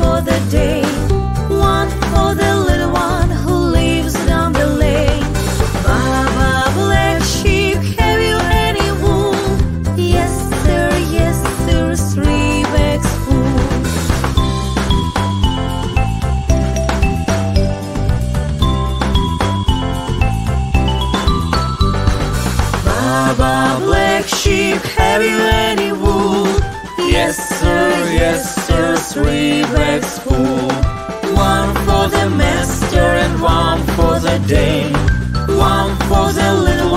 for the day, one for the little one who lives down the lane. Baba, black sheep, have you any wool? Yes sir, 3 bags full. Baba, black sheep, have you any wool? Yes sir, 3 bags full. One for the master and one for the dame, one for the little